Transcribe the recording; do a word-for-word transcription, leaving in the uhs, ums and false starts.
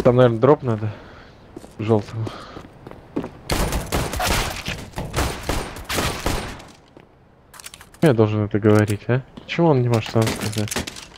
Там, наверное, дроп надо. Желтого. Я должен это говорить, а? Почему он не может сам сказать?